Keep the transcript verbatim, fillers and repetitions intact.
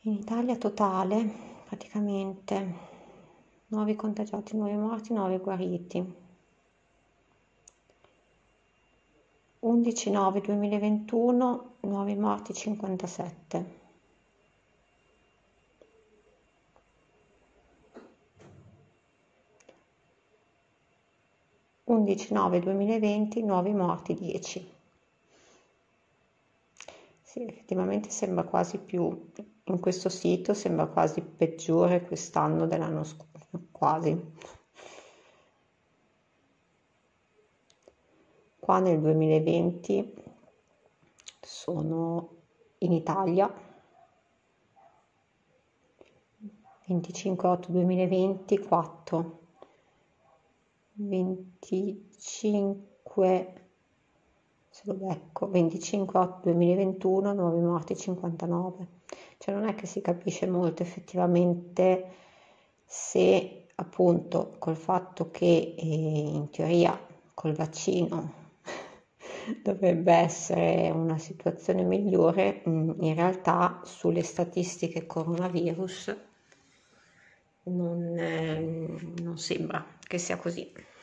In Italia totale praticamente nuovi contagiati, nuovi morti, nuovi guariti. undici nove duemilaventuno, nuovi morti cinquantasette. undici nove duemilaventi, nuovi morti dieci. Sì, effettivamente sembra quasi più, in questo sito sembra quasi peggiore quest'anno dell'anno scorso, quasi. Qua nel duemilaventi sono in Italia venticinque otto duemilaventi quattro, venticinque se lo becco, venticinque otto duemilaventuno, nuovi morti cinquantanove. Cioè non è che si capisce molto effettivamente se appunto col fatto che eh, in teoria col vaccino dovrebbe essere una situazione migliore, in realtà sulle statistiche coronavirus non, eh, non sembra che sia così.